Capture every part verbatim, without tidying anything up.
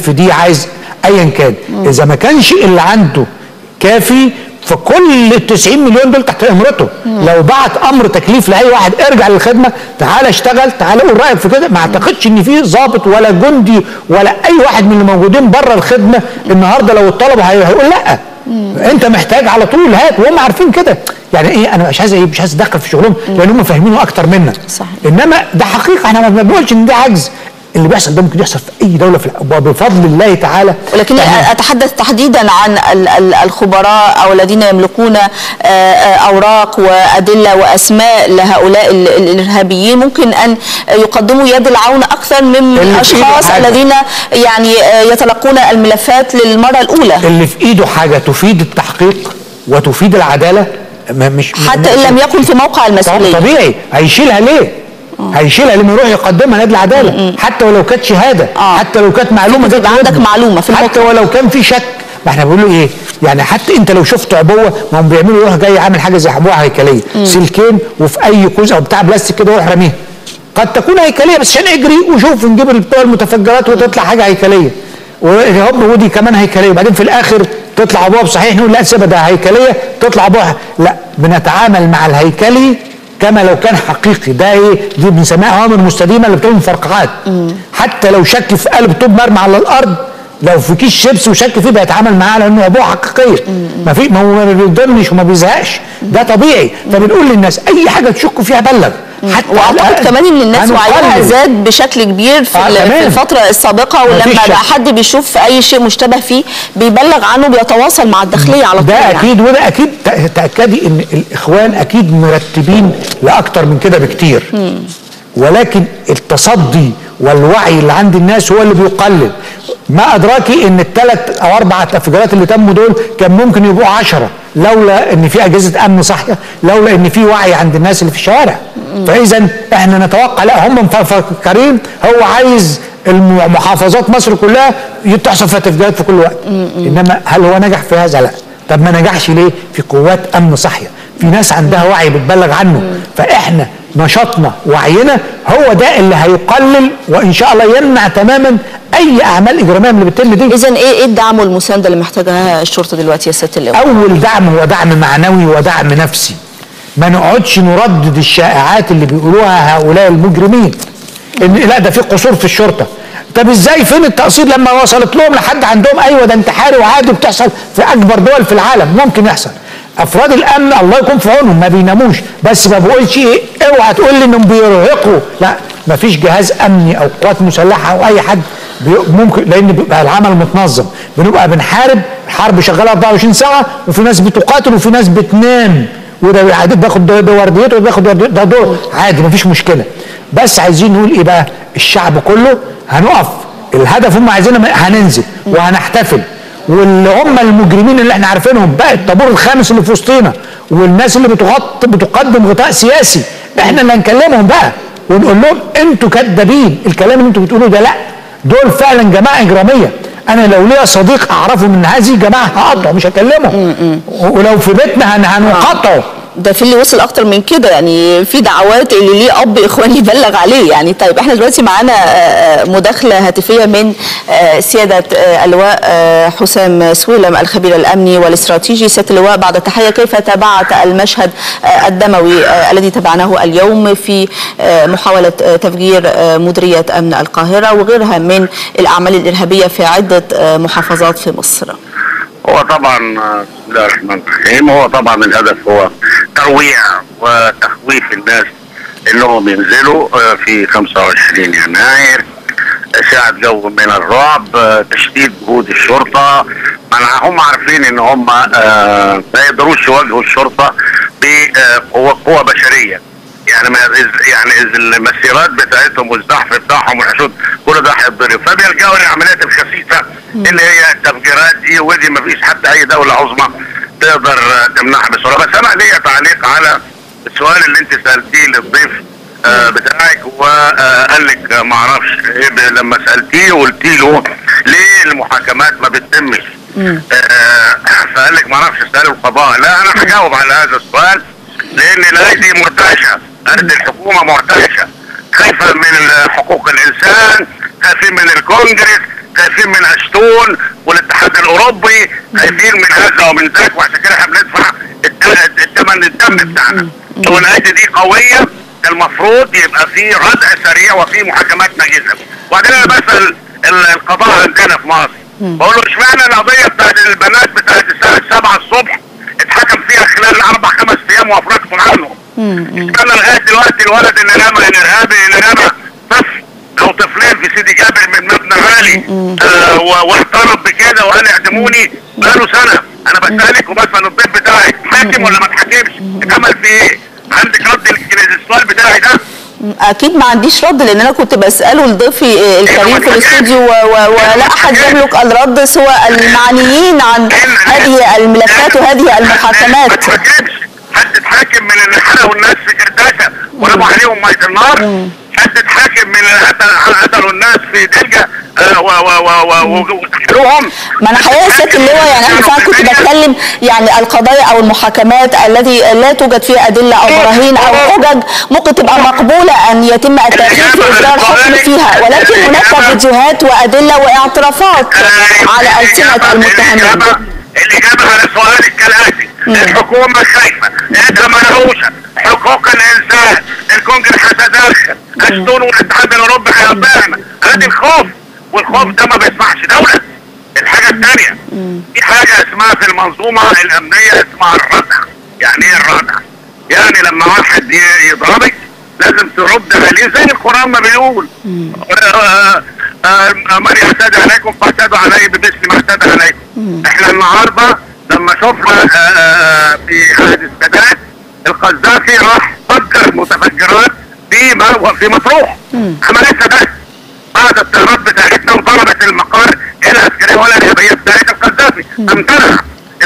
في دي، عايز ايا كان. اذا ما كانش اللي عنده كافي، فكل ال تسعين مليون دول تحت امرته. لو بعت امر تكليف لاي واحد ارجع للخدمه، تعالى اشتغل، تعالى قول رايك في كده، ما اعتقدش ان في ضابط ولا جندي ولا اي واحد من اللي موجودين بره الخدمه النهارده لو الطلبه هيقول لا. انت محتاج على طول هات، وهم عارفين كده. يعني ايه، انا مش عايز مش عايز اتدخل في شغلهم لان هم فاهمينه اكتر منا. صحيح. انما ده حقيقه، احنا ما بنقولش ان ده عجز. اللي بيحصل ده ممكن يحصل في اي دوله في بفضل الله تعالى. ولكن اتحدث تحديدا عن الخبراء او الذين يملكون اوراق وادله واسماء لهؤلاء الارهابيين، ممكن ان يقدموا يد العون اكثر من الاشخاص الذين يعني يتلقون الملفات للمره الاولى. اللي في ايده حاجه تفيد التحقيق وتفيد العداله، مش حتى ان لم يكن في موقع المسؤوليه. طبيعي هيشيلها ليه؟ هيشيلها لما يروح يقدمها نادي العداله، حتى ولو كانت شهاده، آه. حتى لو كانت معلومه جت عندك معلومه في حتى ولو كان في شك. ما احنا بنقول له ايه؟ يعني حتى انت لو شفت عبوه، ما هم بيعملوا يروح جاي عامل حاجه زي عبوه هيكليه، مم. سلكين وفي اي كوز او بتاع بلاستيك كده يروح راميها. قد تكون هيكليه بس عشان اجري وشوف نجيب بتوع المتفجرات وتطلع حاجه هيكليه، وهوب ودي كمان هيكليه، وبعدين في الاخر تطلع عبوه صحيح نقول لا سيبها ده هيكليه، تطلع عبوه. لا، بنتعامل مع الهيكلي كما لو كان حقيقي. ده ايه؟ دي بنسميها اوامر مستديمه اللي بتعمل مفرقعات. حتى لو شك في قلب طوب مرمى على الارض، لو في كيس شيبس وشك فيه بيتعامل معاه لانه عبوه حقيقيه. ما في ما هو ما بيضرنش وما بيزهقش، ده طبيعي. فبنقول للناس اي حاجه تشكوا فيها بلغ. حتى واعتقد كمان ان الناس وعيها زاد بشكل كبير في, آه في الفتره السابقه، ولما بقى حد بيشوف اي شيء مشتبه فيه بيبلغ عنه، بيتواصل مع الداخليه على طول. ده اكيد، وده اكيد تاكدي ان الاخوان اكيد مرتبين لاكتر من كده بكتير. مم. ولكن التصدي والوعي اللي عند الناس هو اللي بيقلل. ما ادراكي ان الثلاث او اربع تفجيرات اللي تموا دول كان ممكن يبقوا عشرة لولا ان في اجهزه امن صاحيه، لولا ان في وعي عند الناس اللي في الشوارع. فاذا احنا نتوقع، لا هم مفكرين هو عايز المحافظات مصر كلها تحصل فيها تفجيرات في كل وقت. انما هل هو نجح في هذا؟ لا. طب ما نجحش ليه؟ في قوات امن صاحيه، في ناس عندها وعي بتبلغ عنه. فاحنا نشاطنا وعينا هو ده اللي هيقلل وان شاء الله يمنع تماما اي اعمال اجراميه من اللي بتتم دي. اذا ايه ايه الدعم والمسانده اللي محتاجها الشرطه دلوقتي يا سياده اللواء؟ اول دعم هو دعم معنوي ودعم نفسي. ما نقعدش نردد الشائعات اللي بيقولوها هؤلاء المجرمين ان لا ده في قصور في الشرطه. طب ازاي؟ فين التقصير لما وصلت لهم لحد عندهم؟ ايوه ده انتحاري وعادي بتحصل في اكبر دول في العالم، ممكن يحصل. افراد الامن الله يكون في عونهم ما بيناموش، بس ما بقولش ايه اوعى تقول لي انهم بيرهقوا، لا ما فيش جهاز امني او قوات مسلحه او اي حد ممكن، لان بيبقى العمل متنظم. بنبقى بنحارب حرب شغاله أربعة وعشرين ساعه، وفي ناس بتقاتل وفي ناس بتنام، وده عادي بياخد ورديته وبياخد ده دور عادي ما فيش مشكله. بس عايزين نقول ايه بقى؟ الشعب كله هنقف، الهدف هم عايزينه، هننزل وهنحتفل. واللي هم المجرمين اللي احنا عارفينهم بقى الطابور الخامس اللي في وسطينا والناس اللي بتغط بتقدم غطاء سياسي، احنا اللي هنكلمهم بقى ونقول لهم انتوا كدابين، الكلام اللي انتوا بتقولوه ده لا، دول فعلا جماعه اجراميه. انا لو ليا صديق اعرفه من هذه الجماعه هقطعه مش هكلمه، ولو في بيتنا هنقطعه. ده في اللي وصل اكتر من كده، يعني في دعوات اللي ليه اب اخواني يبلغ عليه يعني. طيب احنا دلوقتي معانا مداخله هاتفيه من سياده اللواء حسام سويلم الخبير الامني والاستراتيجي. سياده اللواء بعد التحيه، كيف تابعت المشهد الدموي الذي تابعناه اليوم في محاوله تفجير مديريه امن القاهره وغيرها من الاعمال الارهابيه في عده محافظات في مصر؟ هو طبعا بسم الله الرحمن الرحيم، هو طبعا الهدف هو ترويع وتخويف الناس انهم ينزلوا في خمسة وعشرين يناير، اشاعة جو من الرعب، تشديد جهود الشرطه. هم عارفين ان هم ما يقدروش يواجهوا الشرطه بقوه قوه بشريه، يعني ما يعني اذا المسيرات بتاعتهم والزحف بتاعهم والحشود كل ده هيتضرب، فبيلجأوا للعمليات الخسيسه اللي هي التفجيرات دي، ودي ما فيش حتى اي دوله عظمى تقدر تمنعها بسرعه. بس انا ليا تعليق على السؤال اللي انت سالتيه للضيف آه بتاعك، وقال لك ما اعرفش إيه لما سالتيه وقلت له ليه المحاكمات ما بتتمش؟ آه فقال لك ما اعرفش اسال القضاء. لا انا هجاوب على هذا السؤال، لان الايدي مرتعشه، ارض الحكومه مرتعشه، خايفه من حقوق الانسان، خايفين من الكونجرس، خايفين من اشتون والاتحاد الاوروبي، خايفين من هذا ومن ذاك، وعشان كده احنا بندفع الثمن الدم بتاعنا. لو الايدي دي قويه المفروض يبقى في ردع سريع وفي محاكمات ناجزه. وبعدين انا بسال القضاء عندنا في مصر بقول له اشمعنى القضيه بتاعت البنات بتاعت الساعه سبعة الصبح اتحكم فيها خلال اربع خمس ايام وافرجتم عنه؟ اشمعنى لغايه دلوقتي الولد اللي رمى الارهابي اللي رمى طفل او طفلين في سيدي جابر من مبنى غالي آه واعترف بكده وقال اعدموني بقاله سنه؟ انا بسالك وبسال الضيف بتاعي حاكم ولا ما اتحكمش؟ اتعمل في ايه؟ عندك رد السؤال بتاعي ده؟ اكيد ما عنديش رد، لان انا كنت بساله لضيفي الكريم في الاستوديو ولا احد يملك الرد سوى المعنيين عن هذه الملفات وهذه المحاكمات. ما تحاكمش حد اتحاكم من اللي حرقوا الناس في كرداسه ورموا عليهم ميه النار؟ حد اتحاكم من اللي قتلوا الناس في دلجه وتحروهم؟ ما انا حقيقه سياده اللواء يعني انا فعلا كنت بتكلم يعني القضايا او المحاكمات التي لا توجد فيها ادله او براهين او حجج ممكن تبقى مقبوله ان يتم التاخير في اصدار حكم فيها، ولكن هناك فيديوهات وادله واعترافات على السنه المتهمين. الاجابه على سؤالك كالاتي: الحكومه خايفه، ايدها منعوشه، حقوق الانسان، الكونجرس هتدخل، اشتون والاتحاد الاوروبي هيطعنا، ادي الخوف، والخوف ده ما بيصنعش دوله. الحاجه الثانيه في حاجه اسمها في المنظومه الامنيه اسمها الردع. يعني ايه الردع؟ يعني لما واحد يضربك لازم ترد عليه زي القران ما بيقول: من يعتدي عليكم فاعتدوا عليه بمثل ما اعتدى عليكم. احنا النهارده لما شفنا في عهد السادات القذافي راح فجر متفجرات في في مطروح، عملتها ده بعد الطيارات بتاعتنا وضربت المقار العسكريه ولا الارهابيه بتاعت القذافي. امتنع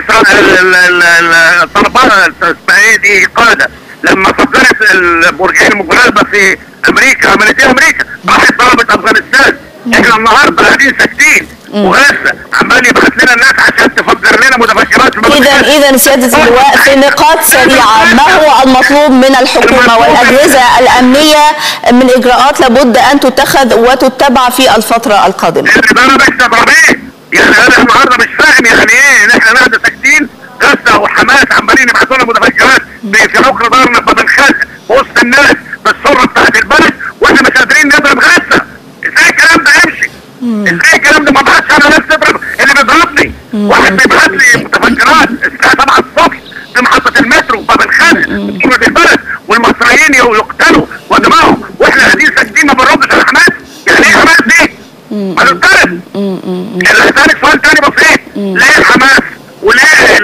الطلبات اسمها ايه دي قاده لما فجرت البرجين المجربه في امريكا، عملت ايه امريكا؟ راحت ضربت افغانستان. احنا النهارده قاعدين ساكتين وغزه عمال يبعت لنا الناس عشان تفجر لنا متفجرات. اذا اذا سياده اللواء في نقاط سريعه، ما هو المطلوب من الحكومه والاجهزه الامنيه من اجراءات لابد ان تتخذ وتتبع في الفتره القادمه؟ اللي انا بكتب ربيع يعني انا النهارده مش فاهم يعني ايه ان احنا قاعده ساكتين، غزه وحماس عمالين يبعتوا لنا متفجرات في عقر دارنا فبنخلق وسط الناس بالسره بتاعت البلد واحنا مش قادرين نضرب غزه. ازاي الكلام ده يمشي؟ ازاي الكلام ده؟ ما بعتش انا ناس تضرب اللي بيضربني، واحد بيبعت لي متفجرات الساعه سبعة الصبح في محطه المترو فبنخلق في البلد والمصريين يقتلوا ودماغهم واحنا قاعدين ساكتين ما بنردش على حماس. يعني ايه حماس دي؟ ما نضطرب. اللي هسألك سؤال تاني بسيط: ليه الحماس وليه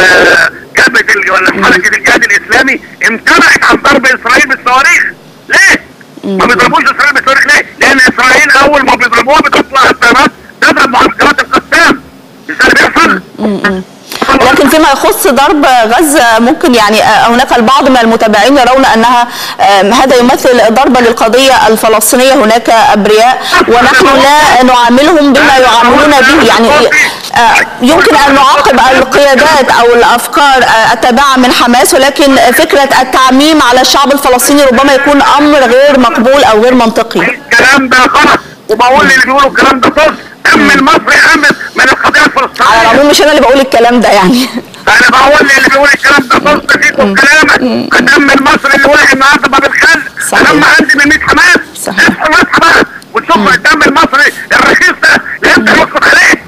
جبهة ولا حركة الجهاد الإسلامي امتنعت عن ضرب إسرائيل بالصواريخ؟ ليه؟ ما بيضربوش إسرائيل بالصواريخ ليه؟ لأن إسرائيل أول ما بيضربوها بتطلع الطيارات تضرب معسكرات القسام. مش ده اللي بيحصل؟ لكن فيما يخص ضرب غزة ممكن يعني هناك البعض من المتابعين يرون أنها هذا يمثل ضربة للقضية الفلسطينية، هناك أبرياء ونحن لا نعاملهم بما يعاملون به. يعني يمكن أن نعاقب القيادات أو الأفكار التابعة من حماس، ولكن فكرة التعميم على الشعب الفلسطيني ربما يكون أمر غير مقبول أو غير منطقي. الكلام ده غلط، وبقول اللي بيقولوا الكلام ده طز. أم المصري أمن من القضية الفلسطينية. على العموم مش أنا اللي بقول الكلام ده يعني. أنا بقول اللي بيقول الكلام ده طز فيكم كلامك. أم المصري اللي وقع النهارده ما بنخل. أنا لما عندي من مية حماس. صحيح. حماس حماس وتشوف الدم المصري الرخيص ده يبدأ يسقط عليه.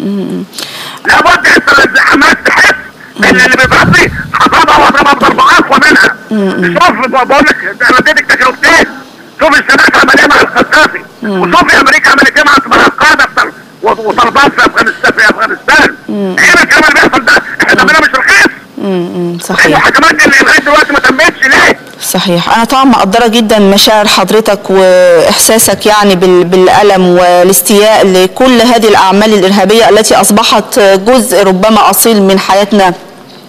لابد أنت حماس تحس إن اللي بيضربني هضربها وأضربها بضربة أقوى منها. شوف بقول لك أنا اديتك تجربتين. شوف السادات عمل ايه مع القذافي، وشوف امريكا عملت ايه مع القاده وطلبات في افغانستان في افغانستان. هنا كمان بيحصل ده، احنا دمنا مش رخيص. صحيح. المحاكمات اللي لغايه دلوقتي ما تمتش ليه؟ صحيح. أنا طبعا مقدرة جدا مشاعر حضرتك وإحساسك يعني بالألم والاستياء لكل هذه الأعمال الإرهابية التي أصبحت جزء ربما أصيل من حياتنا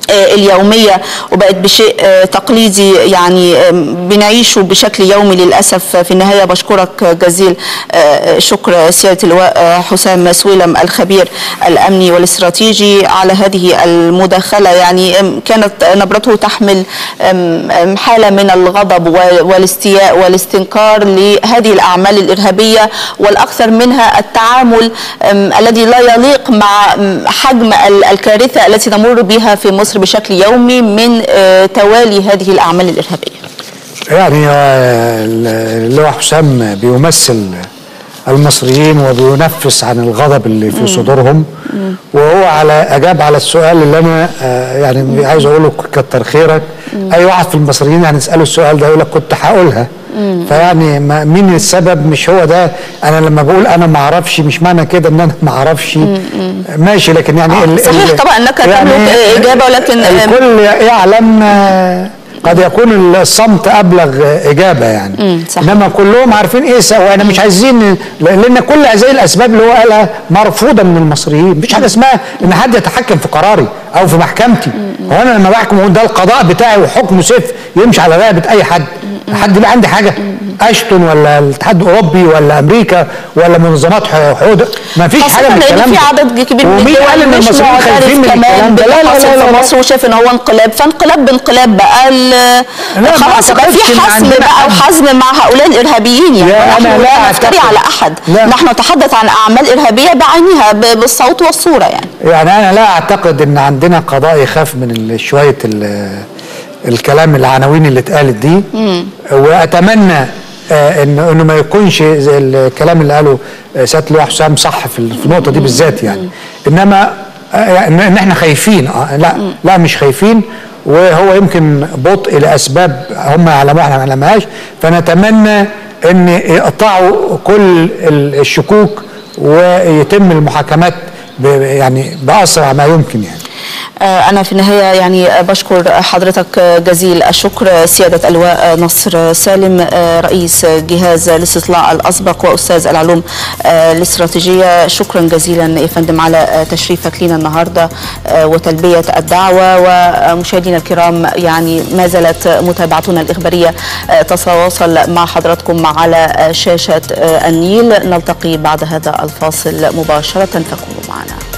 اليومية وبقت بشيء تقليدي يعني بنعيشه بشكل يومي للأسف. في النهاية بشكرك جزيل شكر سيادة اللواء حسام سويلم الخبير الأمني والاستراتيجي على هذه المداخلة. يعني كانت نبرته تحمل حالة من الغضب والاستياء والاستنكار لهذه الأعمال الإرهابية، والأكثر منها التعامل الذي لا يليق مع حجم الكارثة التي نمر بها في مصر بشكل يومي من توالي هذه الأعمال الإرهابية. يعني اللواء حسام بيمثل المصريين وبينفس عن الغضب اللي في صدورهم، وهو على أجاب على السؤال اللي أنا يعني عايز أقوله كتر خيرك. أي واحد في المصريين يعني اسأله السؤال ده يقول لك كنت هقولها. فيعني مين السبب؟ مش هو ده. انا لما بقول انا ما اعرفش مش معنى كده ان انا ما اعرفش، ماشي، لكن يعني آه ال صحيح طبعا انك يعني تملك اجابه، ولكن الكل يعلم قد يكون الصمت ابلغ اجابه يعني. انما كلهم عارفين ايه سوا. انا مش عايزين، لان كل هذه الاسباب اللي هو قالها مرفوضه من المصريين. مفيش حاجه اسمها ان حد يتحكم في قراري او في محكمتي. هو انا لما بحكم ده القضاء بتاعي وحكمه سيف يمشي على رقبه اي حد. حد يبقى عندي حاجه اشتون ولا الاتحاد الاوروبي ولا امريكا ولا منظمات حقوق؟ ما فيش حاجه من الكلام ده. في عدد كبير من الدول مش معترف كمان باللي في مصر وشايف ان هو انقلاب، فانقلاب بانقلاب بقى خلاص بقى في حزم بقى وحزم مع هؤلاء الارهابيين. يعني نحن لا نفتري على احد، نحن نتحدث عن اعمال ارهابيه بعينها بالصوت والصوره. يعني يعني انا لا اعتقد ان عندنا قضاء يخاف من شويه الكلام العناوين اللي اتقالت دي. مم. واتمنى آه انه انه ما يكونش زي الكلام اللي قاله سياده اللواء حسام صح في النقطه دي بالذات يعني. مم. انما آه ان احنا خايفين. آه لا مم. لا مش خايفين، وهو يمكن بطء لاسباب هم يعلموها احنا ما نعلمهاش. فنتمنى ان يقطعوا كل الشكوك ويتم المحاكمات يعني باسرع ما يمكن يعني. أنا في النهاية يعني بشكر حضرتك جزيل الشكر سيادة اللواء نصر سالم رئيس جهاز الاستطلاع الأسبق وأستاذ العلوم الاستراتيجية. شكرا جزيلا يا فندم على تشريفك لنا النهاردة وتلبية الدعوة. ومشاهدينا الكرام يعني ما زالت متابعتنا الإخبارية تتواصل مع حضراتكم على شاشة النيل. نلتقي بعد هذا الفاصل مباشرة، فكونوا معنا.